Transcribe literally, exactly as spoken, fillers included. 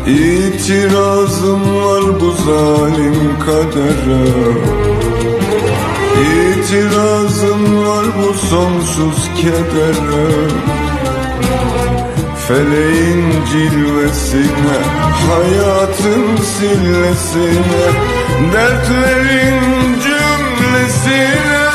İtirazım var bu zalim kadere, İtirazım var bu sonsuz kedere. Feleğin cilvesine, hayatın sillesine, dertlerin cümlesine